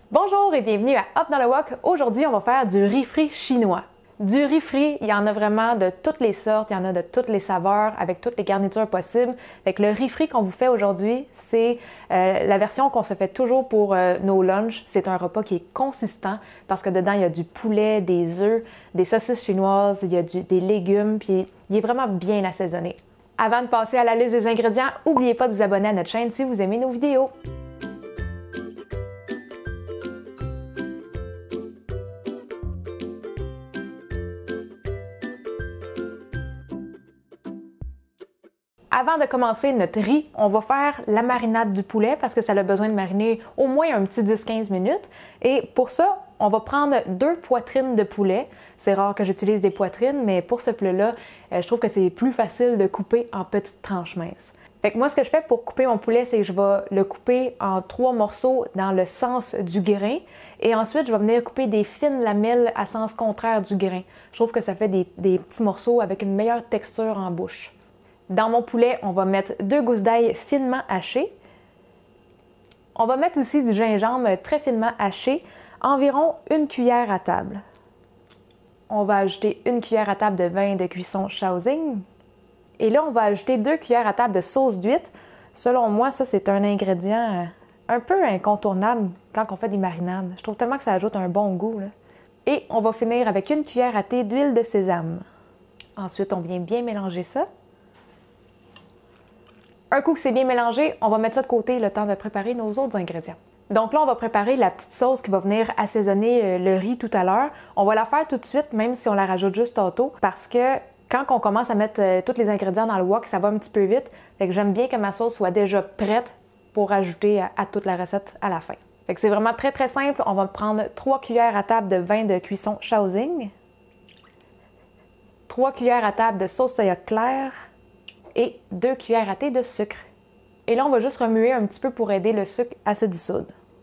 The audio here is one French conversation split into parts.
Bonjour et bienvenue à Hop dans le Wok. Aujourd'hui, on va faire du riz frit chinois. Du riz frit, il y en a vraiment de toutes les sortes, il y en a de toutes les saveurs, avec toutes les garnitures possibles. Fait que le riz frit qu'on vous fait aujourd'hui, c'est la version qu'on se fait toujours pour nos lunchs. C'est un repas qui est consistant parce que dedans, il y a du poulet, des œufs, des saucisses chinoises, il y a des légumes, puis il est vraiment bien assaisonné. Avant de passer à la liste des ingrédients, n'oubliez pas de vous abonner à notre chaîne si vous aimez nos vidéos. Avant de commencer notre riz, on va faire la marinade du poulet parce que ça a besoin de mariner au moins un petit 10-15 minutes. Et pour ça, on va prendre 2 poitrines de poulet. C'est rare que j'utilise des poitrines, mais pour ce plat-là, je trouve que c'est plus facile de couper en petites tranches minces. Fait que moi, ce que je fais pour couper mon poulet, c'est que je vais le couper en 3 morceaux dans le sens du grain. Et ensuite, je vais venir couper des fines lamelles à sens contraire du grain. Je trouve que ça fait des petits morceaux avec une meilleure texture en bouche. Dans mon poulet, on va mettre 2 gousses d'ail finement hachées. On va mettre aussi du gingembre très finement haché, environ 1 cuillère à table. On va ajouter 1 cuillère à table de vin de cuisson Shaoxing. Et là, on va ajouter 2 cuillères à table de sauce d'huître. Selon moi, ça, c'est un ingrédient un peu incontournable quand on fait des marinades. Je trouve tellement que ça ajoute un bon goût, là. Et on va finir avec 1 cuillère à thé d'huile de sésame. Ensuite, on vient bien mélanger ça. Un coup que c'est bien mélangé, on va mettre ça de côté le temps de préparer nos autres ingrédients. Donc là, on va préparer la petite sauce qui va venir assaisonner le riz tout à l'heure. On va la faire tout de suite, même si on la rajoute juste tantôt, parce que quand on commence à mettre tous les ingrédients dans le wok, ça va un petit peu vite. Fait que j'aime bien que ma sauce soit déjà prête pour ajouter à toute la recette à la fin. Fait que c'est vraiment très très simple. On va prendre 3 cuillères à table de vin de cuisson Shaoxing, 3 cuillères à table de sauce soya claire, et 2 cuillères à thé de sucre. Et là, on va juste remuer un petit peu pour aider le sucre à se dissoudre.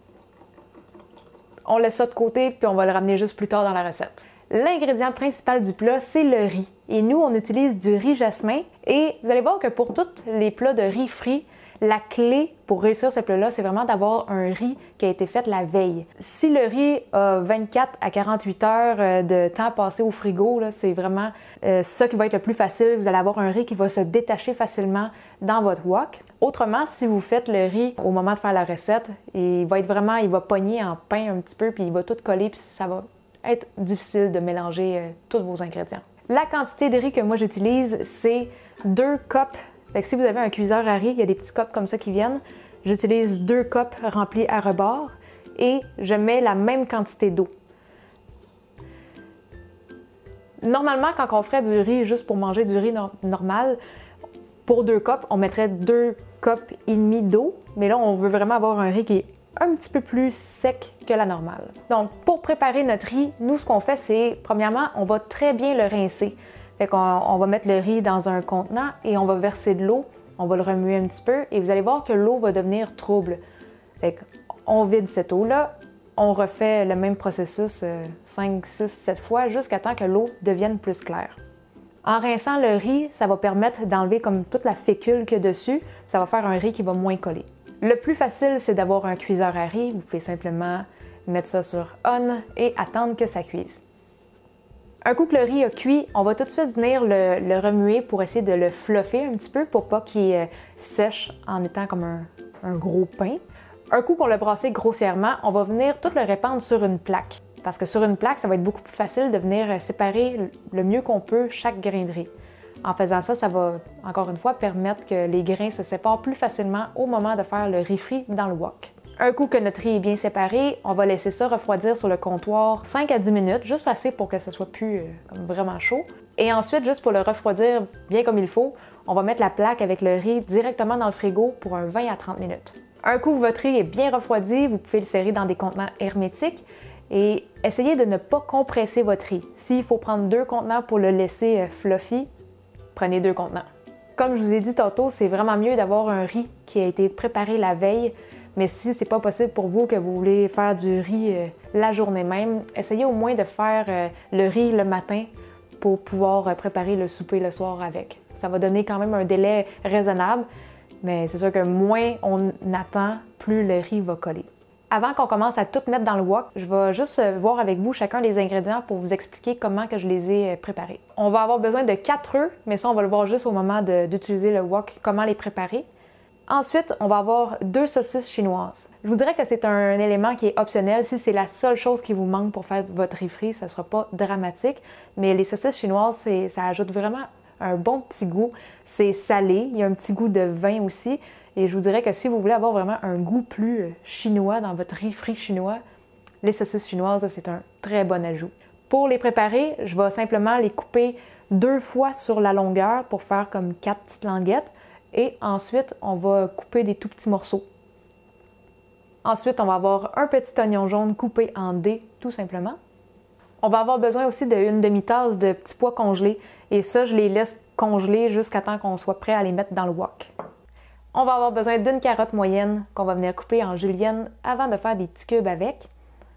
On laisse ça de côté, puis on va le ramener juste plus tard dans la recette. L'ingrédient principal du plat, c'est le riz. Et nous, on utilise du riz jasmin. Et vous allez voir que pour tous les plats de riz frit, la clé pour réussir ce plat-là, c'est vraiment d'avoir un riz qui a été fait la veille. Si le riz a 24 à 48 heures de temps passé au frigo, c'est vraiment ça qui va être le plus facile. Vous allez avoir un riz qui va se détacher facilement dans votre wok. Autrement, si vous faites le riz au moment de faire la recette, il va pogner en pain un petit peu, puis il va tout coller, puis ça va être difficile de mélanger tous vos ingrédients. La quantité de riz que moi j'utilise, c'est 2 cups. Fait que si vous avez un cuiseur à riz, il y a des petits cups comme ça qui viennent. J'utilise 2 cups remplis à rebord et je mets la même quantité d'eau. Normalement, quand on ferait du riz juste pour manger du riz normal, pour 2 cups, on mettrait 2 cups et demi d'eau. Mais là, on veut vraiment avoir un riz qui est un petit peu plus sec que la normale. Donc, pour préparer notre riz, nous, ce qu'on fait, c'est, premièrement, on va très bien le rincer. Fait qu'on va mettre le riz dans un contenant et on va verser de l'eau. On va le remuer un petit peu et vous allez voir que l'eau va devenir trouble. Fait qu'on vide cette eau-là, on refait le même processus 5, 6, 7 fois jusqu'à temps que l'eau devienne plus claire. En rinçant le riz, ça va permettre d'enlever comme toute la fécule qu'il y a dessus. Ça va faire un riz qui va moins coller. Le plus facile, c'est d'avoir un cuiseur à riz. Vous pouvez simplement mettre ça sur on et attendre que ça cuise. Un coup que le riz a cuit, on va tout de suite venir le remuer pour essayer de le fluffer un petit peu pour pas qu'il sèche en étant comme un gros pain. Un coup qu'on l'a brassé grossièrement, on va venir tout le répandre sur une plaque. Parce que sur une plaque, ça va être beaucoup plus facile de venir séparer le mieux qu'on peut chaque grain de riz. En faisant ça, ça va, encore une fois, permettre que les grains se séparent plus facilement au moment de faire le riz frit dans le wok. Un coup que notre riz est bien séparé, on va laisser ça refroidir sur le comptoir 5 à 10 minutes, juste assez pour que ça soit plus comme vraiment chaud. Et ensuite, juste pour le refroidir bien comme il faut, on va mettre la plaque avec le riz directement dans le frigo pour un 20 à 30 minutes. Un coup que votre riz est bien refroidi, vous pouvez le serrer dans des contenants hermétiques et essayez de ne pas compresser votre riz. S'il faut prendre 2 contenants pour le laisser fluffy, prenez 2 contenants. Comme je vous ai dit tantôt, c'est vraiment mieux d'avoir un riz qui a été préparé la veille. Mais si c'est pas possible pour vous, que vous voulez faire du riz la journée même, essayez au moins de faire le riz le matin pour pouvoir préparer le souper le soir avec. Ça va donner quand même un délai raisonnable, mais c'est sûr que moins on attend, plus le riz va coller. Avant qu'on commence à tout mettre dans le wok, je vais juste voir avec vous chacun des ingrédients pour vous expliquer comment que je les ai préparés. On va avoir besoin de 4 œufs, mais ça on va le voir juste au moment d'utiliser le wok, comment les préparer. Ensuite, on va avoir 2 saucisses chinoises. Je vous dirais que c'est un élément qui est optionnel. Si c'est la seule chose qui vous manque pour faire votre riz frit, ça ne sera pas dramatique. Mais les saucisses chinoises, ça ajoute vraiment un bon petit goût. C'est salé, il y a un petit goût de vin aussi. Et je vous dirais que si vous voulez avoir vraiment un goût plus chinois dans votre riz frit chinois, les saucisses chinoises, c'est un très bon ajout. Pour les préparer, je vais simplement les couper 2 fois sur la longueur pour faire comme 4 petites languettes. Et ensuite, on va couper des tout petits morceaux. Ensuite, on va avoir un petit oignon jaune coupé en dés, tout simplement. On va avoir besoin aussi d'une demi-tasse de petits pois congelés. Et ça, je les laisse congeler jusqu'à temps qu'on soit prêt à les mettre dans le wok. On va avoir besoin d'une carotte moyenne qu'on va venir couper en julienne avant de faire des petits cubes avec.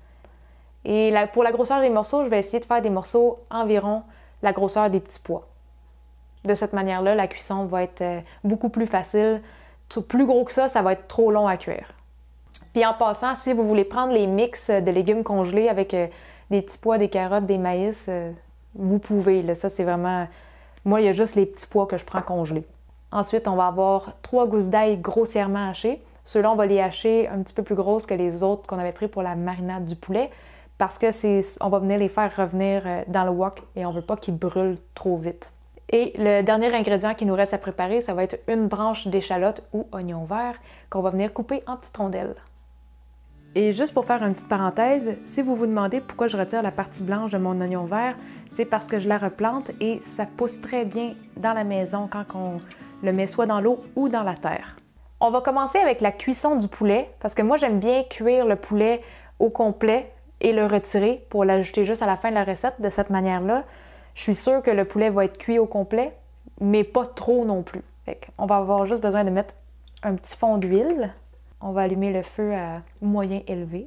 Et pour la grosseur des morceaux, je vais essayer de faire des morceaux environ la grosseur des petits pois. De cette manière-là, la cuisson va être beaucoup plus facile. Plus gros que ça va être trop long à cuire. Puis en passant, si vous voulez prendre les mix de légumes congelés avec des petits pois, des carottes, des maïs, vous pouvez. Là, ça, c'est vraiment... Moi, il y a juste les petits pois que je prends congelés. Ensuite, on va avoir 3 gousses d'ail grossièrement hachées. Ceux-là, on va les hacher un petit peu plus grosses que les autres qu'on avait pris pour la marinade du poulet parce que on va venir les faire revenir dans le wok et on ne veut pas qu'ils brûlent trop vite. Et le dernier ingrédient qui nous reste à préparer, ça va être une branche d'échalote ou oignon vert qu'on va venir couper en petites rondelles. Et juste pour faire une petite parenthèse, si vous vous demandez pourquoi je retire la partie blanche de mon oignon vert, c'est parce que je la replante et ça pousse très bien dans la maison quand on le met soit dans l'eau ou dans la terre. On va commencer avec la cuisson du poulet parce que moi j'aime bien cuire le poulet au complet et le retirer pour l'ajouter juste à la fin de la recette. De cette manière-là, je suis sûre que le poulet va être cuit au complet, mais pas trop non plus. On va avoir juste besoin de mettre un petit fond d'huile. On va allumer le feu à moyen élevé,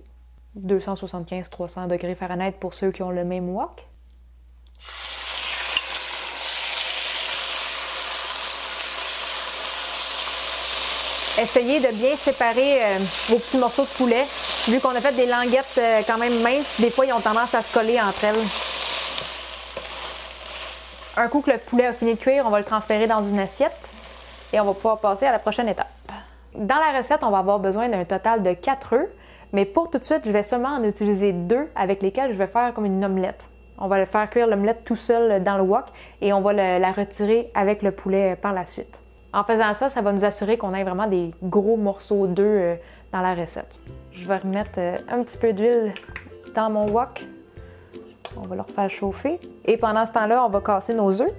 275-300 degrés Fahrenheit pour ceux qui ont le même wok. Essayez de bien séparer vos petits morceaux de poulet. Vu qu'on a fait des languettes quand même minces, des fois ils ont tendance à se coller entre elles. Un coup que le poulet a fini de cuire, on va le transférer dans une assiette et on va pouvoir passer à la prochaine étape. Dans la recette, on va avoir besoin d'un total de 4 œufs, mais pour tout de suite, je vais seulement en utiliser 2 avec lesquels je vais faire comme une omelette. On va le faire cuire l'omelette tout seul dans le wok et on va la retirer avec le poulet par la suite. En faisant ça, ça va nous assurer qu'on ait vraiment des gros morceaux d'œufs dans la recette. Je vais remettre un petit peu d'huile dans mon wok. On va le refaire chauffer. Et pendant ce temps-là, on va casser nos œufs.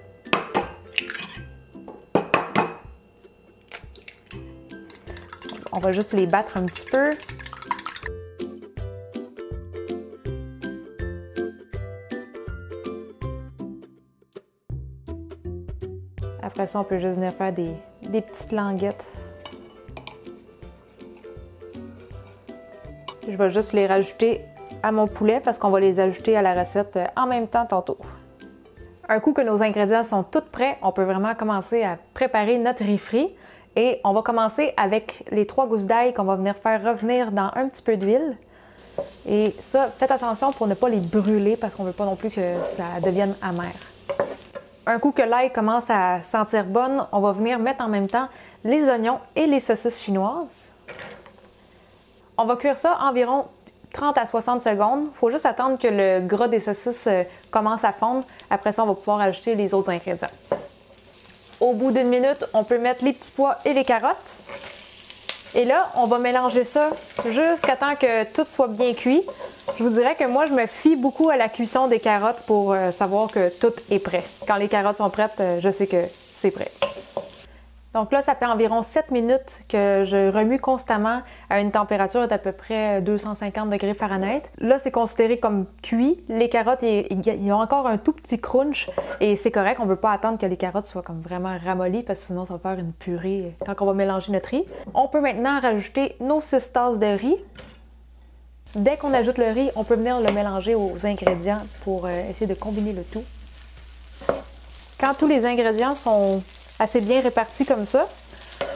On va juste les battre un petit peu. Après ça, on peut juste venir faire des petites languettes. Je vais juste les rajouter à mon poulet parce qu'on va les ajouter à la recette en même temps tantôt. Un coup que nos ingrédients sont tous prêts, on peut vraiment commencer à préparer notre riz frit. Et on va commencer avec les 3 gousses d'ail qu'on va venir faire revenir dans un petit peu d'huile. Et ça, faites attention pour ne pas les brûler parce qu'on ne veut pas non plus que ça devienne amer. Un coup que l'ail commence à sentir bonne, on va venir mettre en même temps les oignons et les saucisses chinoises. On va cuire ça environ 30 à 60 secondes. Il faut juste attendre que le gras des saucisses commence à fondre. Après ça, on va pouvoir ajouter les autres ingrédients. Au bout d'une minute, on peut mettre les petits pois et les carottes. Et là, on va mélanger ça jusqu'à temps que tout soit bien cuit. Je vous dirais que moi, je me fie beaucoup à la cuisson des carottes pour savoir que tout est prêt. Quand les carottes sont prêtes, je sais que c'est prêt. Donc là, ça fait environ 7 minutes que je remue constamment à une température d'à peu près 250 degrés Fahrenheit. Là, c'est considéré comme cuit. Les carottes, ils ont encore un tout petit crunch et c'est correct. On ne veut pas attendre que les carottes soient comme vraiment ramollies parce que sinon, ça va faire une purée quand on va mélanger notre riz. On peut maintenant rajouter nos 6 tasses de riz. Dès qu'on ajoute le riz, on peut venir le mélanger aux ingrédients pour essayer de combiner le tout. Quand tous les ingrédients sont assez bien répartis comme ça,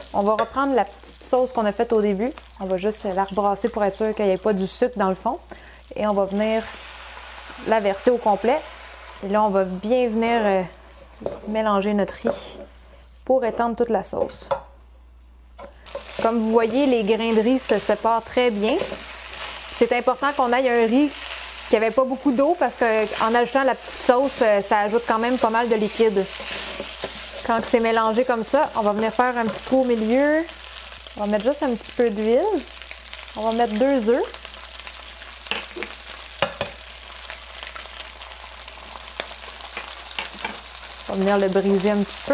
On va reprendre la petite sauce qu'on a faite au début. On va juste la rebrasser pour être sûr qu'il n'y ait pas du sucre dans le fond. Et on va venir la verser au complet. Et là, on va bien venir mélanger notre riz pour étendre toute la sauce. Comme vous voyez, les grains de riz se séparent très bien. C'est important qu'on aille un riz qui n'avait pas beaucoup d'eau parce qu'en ajoutant la petite sauce, ça ajoute quand même pas mal de liquide. Quand c'est mélangé comme ça, on va venir faire un petit trou au milieu. On va mettre juste un petit peu d'huile. On va mettre 2 œufs. On va venir le briser un petit peu.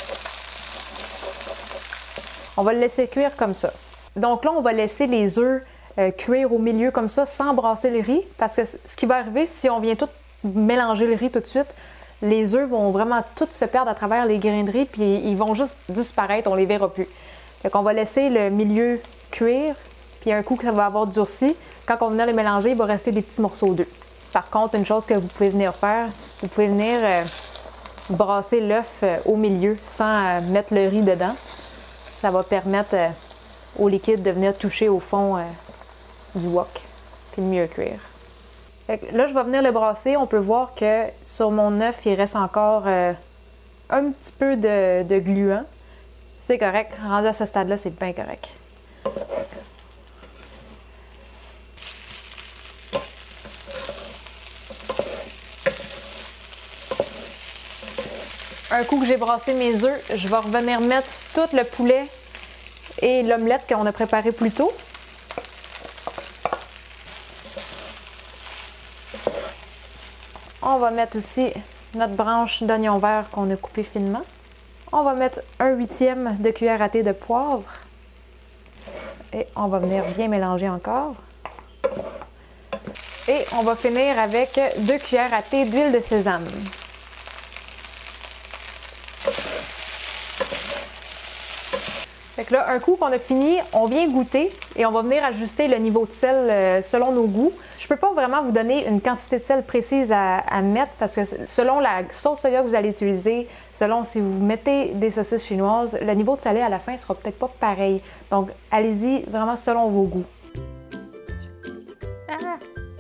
On va le laisser cuire comme ça. Donc là, on va laisser les œufs cuire au milieu comme ça sans brasser le riz parce que ce qui va arriver si on vient tout mélanger le riz tout de suite, les œufs vont vraiment tous se perdre à travers les grains de riz puis ils vont juste disparaître, on les verra plus. Fait qu'on va laisser le milieu cuire puis un coup que ça va avoir durci, quand on va venir les mélanger, il va rester des petits morceaux d'œufs. Par contre, une chose que vous pouvez venir faire, vous pouvez venir brasser l'œuf au milieu sans mettre le riz dedans. Ça va permettre au liquide de venir toucher au fond du wok puis de mieux cuire. Fait que là, je vais venir le brasser. On peut voir que sur mon œuf, il reste encore un petit peu de gluant. C'est correct. Rendu à ce stade-là, c'est bien correct. Un coup que j'ai brassé mes œufs, je vais revenir mettre tout le poulet et l'omelette qu'on a préparé plus tôt. On va mettre aussi notre branche d'oignon vert qu'on a coupé finement. On va mettre 1/8 de cuillère à thé de poivre. Et on va venir bien mélanger encore. Et on va finir avec 2 cuillères à thé d'huile de sésame. Fait que là, un coup qu'on a fini, on vient goûter et on va venir ajuster le niveau de sel selon nos goûts. Je peux pas vraiment vous donner une quantité de sel précise à mettre parce que selon la sauce soya que vous allez utiliser, selon si vous mettez des saucisses chinoises, le niveau de salé à la fin sera peut-être pas pareil. Donc, allez-y vraiment selon vos goûts. Ah!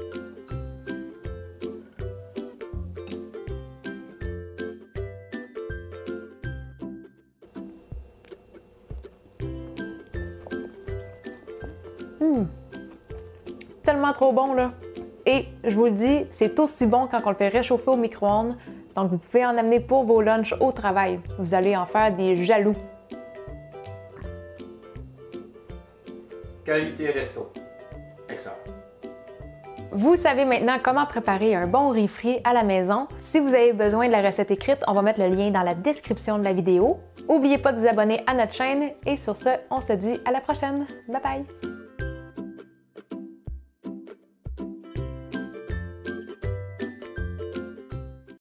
Tellement trop bon là! Et je vous le dis, c'est aussi bon quand on le fait réchauffer au micro-ondes. Donc vous pouvez en amener pour vos lunchs au travail. Vous allez en faire des jaloux. Qualité resto. Excellent. Vous savez maintenant comment préparer un bon riz frit à la maison. Si vous avez besoin de la recette écrite, on va mettre le lien dans la description de la vidéo. N'oubliez pas de vous abonner à notre chaîne et sur ce, on se dit à la prochaine. Bye bye!